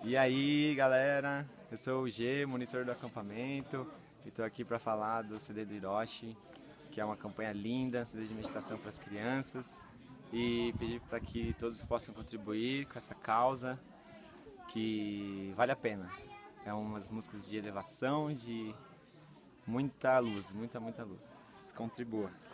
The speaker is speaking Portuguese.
E aí, galera, eu sou o G, monitor do acampamento, e estou aqui para falar do CD do Hiroshi, que é uma campanha linda, CD de meditação para as crianças, e pedir para que todos possam contribuir com essa causa, que vale a pena. É umas músicas de elevação, de muita luz, muita luz. Contribua.